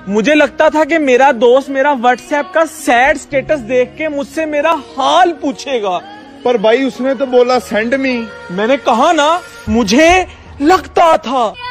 मुझे लगता था कि मेरा दोस्त मेरा व्हाट्सएप का सैड स्टेटस देख के मुझसे मेरा हाल पूछेगा, पर भाई उसने तो बोला सेंड मी। मैंने कहा ना मुझे लगता था।